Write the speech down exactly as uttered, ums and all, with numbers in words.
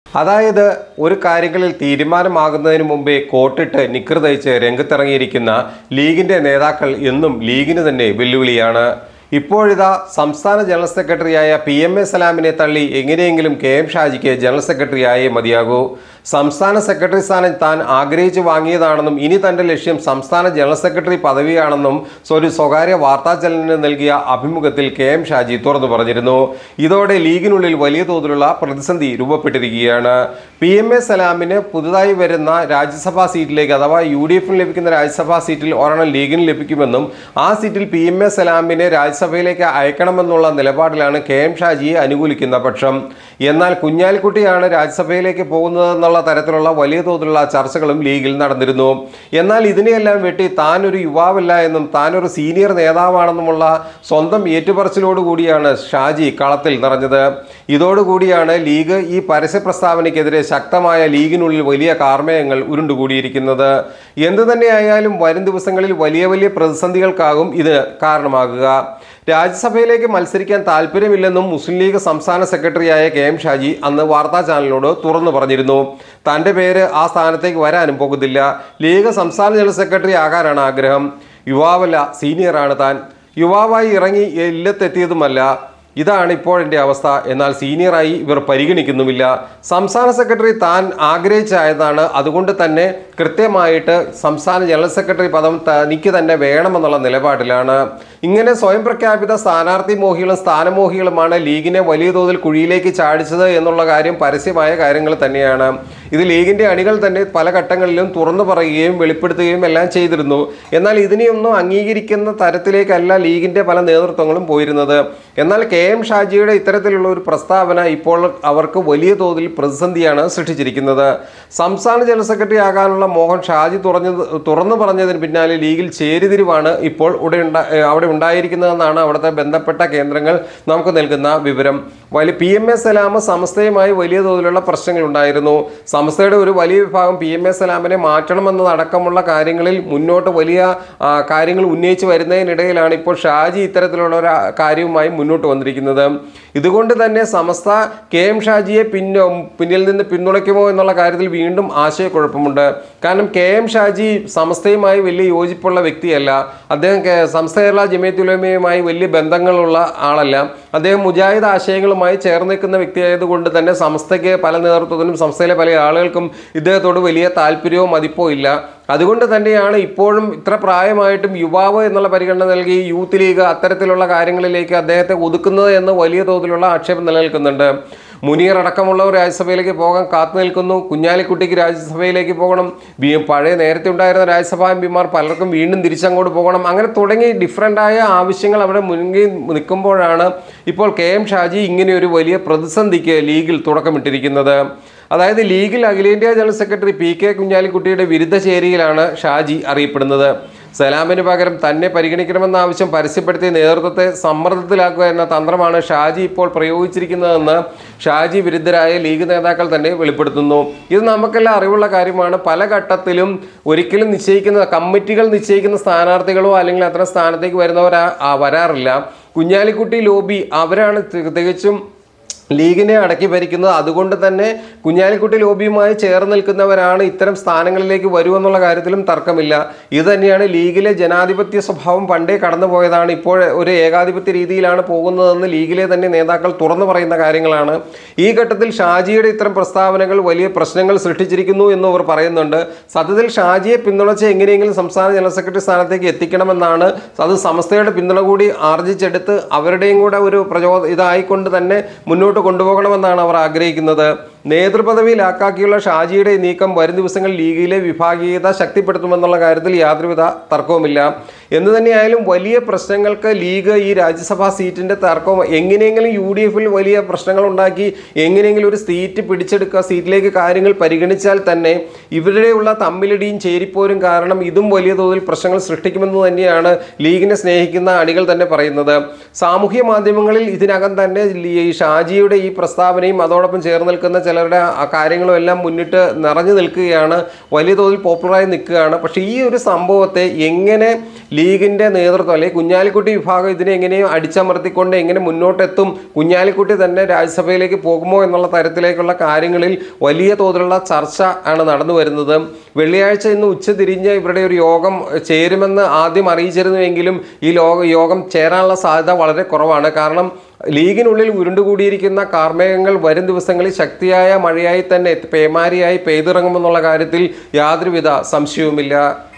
അതായത് ഒരു കാര്യങ്ങളിൽ തീരുമാനമാകുന്നതിന് മുമ്പേ കോട്ടിട്ട് നിക്കർ തയ്ച്ച് രംഗത്തിറങ്ങിയിരിക്കുന്ന ലീഗിന്റെ നേതാക്കൾ എന്നും ലീഗിന് തന്നെ വെല്ലുവിളിയാണ്. ഇപ്പോഴിതാ സംസ്ഥാന ജനറൽ സെക്രട്ടറിയായ പി എം എ സലാമിനെ തള്ളി എങ്ങനെയെങ്കിലും കെ എം ഷാജിക്ക് ജനറൽ സെക്രട്ടറി ആയേ മതിയാകൂ. സംസ്ഥാന സെക്രട്ടറി സ്ഥാനം താൻ ആഗ്രഹിച്ചു വാങ്ങിയതാണെന്നും ഇനി തന്റെ ലക്ഷ്യം സംസ്ഥാന ജനറൽ സെക്രട്ടറി പദവിയാണെന്നും ഒരു സ്വകാര്യ വാർത്താചാനലിന് നൽകിയ അഭിമുഖത്തിൽ കെ എം ഷാജി തുറന്നു പറഞ്ഞിരുന്നു. ഇതോടെ ലീഗിനുള്ളിൽ വലിയ തോതിലുള്ള പ്രതിസന്ധി രൂപപ്പെട്ടിരിക്കുകയാണ്. പി എം എ സലാമിന് പുതുതായി വരുന്ന രാജ്യസഭാ സീറ്റിലേക്ക് അഥവാ യു ഡി എഫിന് ലഭിക്കുന്ന രാജ്യസഭാ സീറ്റിൽ ഒരെണ്ണം ലീഗിന് ലഭിക്കുമെന്നും ആ സീറ്റിൽ പി എം എ സലാമിനെ രാജ്യസഭയിലേക്ക് അയക്കണമെന്നുള്ള നിലപാടിലാണ് കെ എം ഷാജിയെ അനുകൂലിക്കുന്ന പക്ഷം. എന്നാൽ കുഞ്ഞാലിക്കുട്ടിയാണ് രാജ്യസഭയിലേക്ക് പോകുന്നതെന്നുള്ള തരത്തിലുള്ള വലിയ തോതിലുള്ള ചർച്ചകളും ലീഗിൽ നടന്നിരുന്നു. എന്നാൽ ഇതിനെയെല്ലാം വെട്ടി താൻ ഒരു യുവാവല്ല എന്നും താൻ ഒരു സീനിയർ നേതാവാണെന്നുമുള്ള സ്വന്തം ഏറ്റുപറച്ചിലോടുകൂടിയാണ് ഷാജി കളത്തിൽ നിറഞ്ഞത്. ഇതോടുകൂടിയാണ് ലീഗ് ഈ പരസ്യ പ്രസ്താവനയ്ക്കെതിരെ ശക്തമായ ലീഗിനുള്ളിൽ വലിയ കാർമേയങ്ങൾ ഉരുണ്ടുകൂടിയിരിക്കുന്നത്. എന്തു തന്നെയായാലും വരും ദിവസങ്ങളിൽ വലിയ വലിയ പ്രതിസന്ധികൾക്കാകും ഇത് കാരണമാകുക. രാജ്യസഭയിലേക്ക് മത്സരിക്കാൻ താല്പര്യമില്ലെന്നും മുസ്ലിം ലീഗ് സംസ്ഥാന സെക്രട്ടറിയായ കെ എം ഷാജി അന്ന് വാർത്താ ചാനലിനോട് തുറന്നു പറഞ്ഞിരുന്നു. തൻ്റെ പേര് ആ സ്ഥാനത്തേക്ക് വരാനും പോകുന്നില്ല. ലീഗ് സംസ്ഥാന ജനറൽ സെക്രട്ടറി ആകാനാണ് ആഗ്രഹം. യുവാവല്ല, സീനിയറാണ് താൻ. യുവാവായി ഇറങ്ങി ഇല്ലത്തെത്തിയതുമല്ല. ഇതാണ് ഇപ്പോഴെൻ്റെ അവസ്ഥ. എന്നാൽ സീനിയറായി ഇവർ പരിഗണിക്കുന്നുമില്ല. സംസ്ഥാന സെക്രട്ടറി താൻ ആഗ്രഹിച്ചായതാണ്. അതുകൊണ്ട് തന്നെ കൃത്യമായിട്ട് സംസ്ഥാന ജനറൽ സെക്രട്ടറി പദം തനിക്ക് തന്നെ വേണമെന്നുള്ള നിലപാടിലാണ്. ഇങ്ങനെ സ്വയം പ്രഖ്യാപിത സ്ഥാനാർത്ഥി മോഹികളും സ്ഥാനമോഹികളുമാണ് ലീഗിനെ വലിയ തോതിൽ കുഴിയിലേക്ക് ചാടിച്ചത് എന്നുള്ള കാര്യം പരസ്യമായ കാര്യങ്ങൾ തന്നെയാണ്. ഇത് ലീഗിൻ്റെ അണികൾ തന്നെ പല ഘട്ടങ്ങളിലും തുറന്നു പറയുകയും വെളിപ്പെടുത്തുകയും എല്ലാം ചെയ്തിരുന്നു. എന്നാൽ ഇതിനെയൊന്നും അംഗീകരിക്കുന്ന തരത്തിലേക്കല്ല ലീഗിൻ്റെ പല നേതൃത്വങ്ങളും പോയിരുന്നത്. എന്നാൽ കെ എം ഷാജിയുടെ ഇത്തരത്തിലുള്ള ഒരു പ്രസ്താവന ഇപ്പോൾ അവർക്ക് വലിയ തോതിൽ പ്രതിസന്ധിയാണ് സൃഷ്ടിച്ചിരിക്കുന്നത്. സംസ്ഥാന ജനറൽ സെക്രട്ടറി ആകാനുള്ള മോഹൻ ഷാജി തുറഞ്ഞ തുറന്നു പറഞ്ഞതിന് പിന്നാലെ ലീഗിൽ ചേരിതിരിവാണ് ഇപ്പോൾ ഇവിടെ അവിടെ ഉണ്ടായിരിക്കുന്നതെന്നാണ് അവിടുത്തെ ബന്ധപ്പെട്ട കേന്ദ്രങ്ങൾ നമുക്ക് നൽകുന്ന വിവരം. വലിയ പി എം എ സലാം സമസ്തയുമായി വലിയ തോതിലുള്ള പ്രശ്നങ്ങൾ ഉണ്ടായിരുന്നു. സമസ്തയുടെ ഒരു വലിയ വിഭാഗം പി എം എ സലാമിനെ മാറ്റണമെന്നതടക്കമുള്ള കാര്യങ്ങളിൽ മുന്നോട്ട് വലിയ കാര്യങ്ങൾ ഉന്നയിച്ച് വരുന്നതിനിടയിലാണ് ഇപ്പോൾ ഷാജി ഇത്തരത്തിലുള്ള ഒരു കാര്യവുമായി മുന്നോട്ട് വന്നിരിക്കുന്നത്. ഇതുകൊണ്ട് തന്നെ സമസ്ത കെ എം ഷാജിയെ പിന്നോ പിന്നിൽ നിന്ന് പിന്തുണയ്ക്കുമോ എന്നുള്ള കാര്യത്തിൽ വീണ്ടും ആശയക്കുഴപ്പമുണ്ട്. കാരണം കെ എം ഷാജി സമസ്തയുമായി വലിയ യോജിപ്പുള്ള വ്യക്തിയല്ല. അദ്ദേഹം സംസ്ഥ കേരള ജമിയത്തുൽ ഉലമയുമായി വലിയ ബന്ധങ്ങളുള്ള ആളല്ല. അദ്ദേഹം മുജാഹിദ് ആശയങ്ങളുമായി ചേർന്ന് നിൽക്കുന്ന വ്യക്തിയായതുകൊണ്ട് തന്നെ സംസ്ഥയ്ക്ക് പല നേതൃത്വത്തിനും സംസ്ഥയിലെ പല ആളുകൾക്കും ഇദ്ദേഹത്തോട് വലിയ താല്പര്യമോ മതിപ്പോ ഇല്ല. അതുകൊണ്ട് തന്നെയാണ് ഇപ്പോഴും ഇത്ര പ്രായമായിട്ടും യുവാവ് എന്നുള്ള പരിഗണന നൽകി യൂത്ത് ലീഗ് അത്തരത്തിലുള്ള കാര്യങ്ങളിലേക്ക് അദ്ദേഹത്തെ ഒതുക്കുന്നത് എന്ന് വലിയ തോതിലുള്ള ആക്ഷേപം നിലനിൽക്കുന്നുണ്ട്. മുനീർ അടക്കമുള്ളവർ രാജ്യസഭയിലേക്ക് പോകാൻ കാത്തു നിൽക്കുന്നു. കുഞ്ഞാലിക്കുട്ടിക്ക് രാജ്യസഭയിലേക്ക് പോകണം. പഴയ നേരത്തെ ഉണ്ടായിരുന്ന രാജ്യസഭാ എം പിമാർ പലർക്കും വീണ്ടും തിരിച്ചങ്ങോട്ട് പോകണം. അങ്ങനെ തുടങ്ങി ഡിഫറൻ്റായ ആവശ്യങ്ങൾ അവിടെ മുൻകി നിൽക്കുമ്പോഴാണ് ഇപ്പോൾ കെ എം ഷാജി ഇങ്ങനെയൊരു വലിയ പ്രതിസന്ധിക്ക് ലീഗിൽ തുടക്കമിട്ടിരിക്കുന്നത്. അതായത് ലീഗിൽ അഖിലേന്ത്യാ ജനറൽ സെക്രട്ടറി പി കെ കുഞ്ഞാലിക്കുട്ടിയുടെ വിരുദ്ധ ചേരിയിലാണ് ഷാജി അറിയപ്പെടുന്നത്. സലാമിന് പകരം തന്നെ പരിഗണിക്കണമെന്ന ആവശ്യം പരസ്യപ്പെടുത്തിയ നേതൃത്വത്തെ സമ്മർദ്ദത്തിലാക്കുക എന്ന തന്ത്രമാണ് ഷാജി ഇപ്പോൾ പ്രയോഗിച്ചിരിക്കുന്നതെന്ന് ഷാജി വിരുദ്ധരായ ലീഗ് നേതാക്കൾ തന്നെ വെളിപ്പെടുത്തുന്നു. ഇത് നമുക്കെല്ലാം അറിവുള്ള കാര്യമാണ്. പല ഘട്ടത്തിലും ഒരിക്കലും നിശ്ചയിക്കുന്ന കമ്മിറ്റികൾ നിശ്ചയിക്കുന്ന സ്ഥാനാർത്ഥികളോ അല്ലെങ്കിൽ അത്തരം സ്ഥാനത്തേക്ക് വരുന്നവരാ വരാറില്ല. കുഞ്ഞാലിക്കുട്ടി ലോബി അവരാണ് തികച്ചും ലീഗിനെ അടക്കി ഭരിക്കുന്നത്. അതുകൊണ്ട് തന്നെ കുഞ്ഞാലിക്കുട്ടി ലോബിയുമായി ചേർന്ന് നിൽക്കുന്നവരാണ് ഇത്തരം സ്ഥാനങ്ങളിലേക്ക് വരുമെന്നുള്ള കാര്യത്തിലും തർക്കമില്ല. ഇത് തന്നെയാണ് ലീഗിലെ ജനാധിപത്യ സ്വഭാവം പണ്ടേ കടന്നുപോയതാണ്. ഇപ്പോൾ ഒരു ഏകാധിപത്യ രീതിയിലാണ് പോകുന്നതെന്ന് ലീഗിലെ തന്നെ നേതാക്കൾ തുറന്നു പറയുന്ന കാര്യങ്ങളാണ്. ഈ ഘട്ടത്തിൽ ഷാജിയുടെ ഇത്തരം പ്രസ്താവനകൾ വലിയ പ്രശ്നങ്ങൾ സൃഷ്ടിച്ചിരിക്കുന്നു എന്ന് അവർ പറയുന്നുണ്ട്. സത്യത്തിൽ ഷാജിയെ പിന്തുണച്ച് എങ്ങനെയെങ്കിലും സംസ്ഥാന ജനറൽ സെക്രട്ടറി സ്ഥാനത്തേക്ക് എത്തിക്കണമെന്നാണ്. അത് സമസ്തയുടെ പിന്തുണ കൂടി ആർജിച്ചെടുത്ത് അവരുടെയും കൂടെ ഒരു പ്രചോദ ഇതായിക്കൊണ്ട് തന്നെ മുന്നോട്ട് കൊണ്ടുപോകണമെന്നാണ് അവർ ആഗ്രഹിക്കുന്നത്. നേതൃപദവിയിലാക്കാക്കിയുള്ള ഷാജിയുടെ നീക്കം വരും ദിവസങ്ങളിൽ ലീഗിലെ വിഭാഗീയത ശക്തിപ്പെടുത്തുമെന്നുള്ള കാര്യത്തിൽ യാതൊരുവിധ തർക്കവുമില്ല. എന്ന് തന്നെയായാലും വലിയ പ്രശ്നങ്ങൾക്ക് ലീഗ് ഈ രാജ്യസഭാ സീറ്റിൻ്റെ തർക്കം എങ്ങനെയെങ്കിലും യു ഡി എഫിൽ വലിയ പ്രശ്നങ്ങൾ ഉണ്ടാക്കി എങ്ങനെയെങ്കിലും ഒരു സീറ്റ് പിടിച്ചെടുക്കുക, സീറ്റിലേക്ക് കാര്യങ്ങൾ പരിഗണിച്ചാൽ തന്നെ ഇവരുടെയുള്ള തമ്മിലടിയും ചേരിപ്പോരും കാരണം ഇതും വലിയ തോതിൽ പ്രശ്നങ്ങൾ സൃഷ്ടിക്കുമെന്ന് തന്നെയാണ് ലീഗിനെ സ്നേഹിക്കുന്ന അണികൾ തന്നെ പറയുന്നത്. സാമൂഹ്യ മാധ്യമങ്ങളിൽ ഇതിനകം തന്നെ ഈ ഷാജിയുടെ ഈ പ്രസ്താവനയും അതോടൊപ്പം ചേർന്ന് നിൽക്കുന്ന ചിലരുടെ ആ കാര്യങ്ങളും എല്ലാം മുന്നിട്ട് നിറഞ്ഞു നിൽക്കുകയാണ്, വലിയ തോതിൽ പോപ്പുലറായി നിൽക്കുകയാണ്. പക്ഷേ ഈ ഒരു സംഭവത്തെ എങ്ങനെ ലീഗിൻ്റെ നേതൃത്വം അല്ലെങ്കിൽ കുഞ്ഞാലിക്കുട്ടി വിഭാഗം ഇതിനെ എങ്ങനെയും അടിച്ചമർത്തിക്കൊണ്ട് എങ്ങനെ മുന്നോട്ടെത്തും, കുഞ്ഞാലിക്കുട്ടി തന്നെ രാജ്യസഭയിലേക്ക് പോകുമോ എന്നുള്ള തരത്തിലേക്കുള്ള കാര്യങ്ങളിൽ വലിയ തോതിലുള്ള ചർച്ച ആണ് നടന്നു വരുന്നത്. വെള്ളിയാഴ്ച ഇന്ന് ഉച്ചതിരിഞ്ഞ് ഇവരുടെ ഒരു യോഗം ചേരുമെന്ന് ആദ്യം അറിയിച്ചിരുന്നുവെങ്കിലും ഈ ലോക യോഗം ചേരാനുള്ള സാധ്യത വളരെ കുറവാണ്. കാരണം ലീഗിനുള്ളിൽ ഉരുണ്ടുകൂടിയിരിക്കുന്ന കാർമേഘങ്ങൾ വരും ദിവസങ്ങളിൽ ശക്തിയായ മഴയായി തന്നെ പേമാരിയായി പെയ്തിറങ്ങുമെന്നുള്ള കാര്യത്തിൽ യാതൊരുവിധ സംശയവുമില്ല.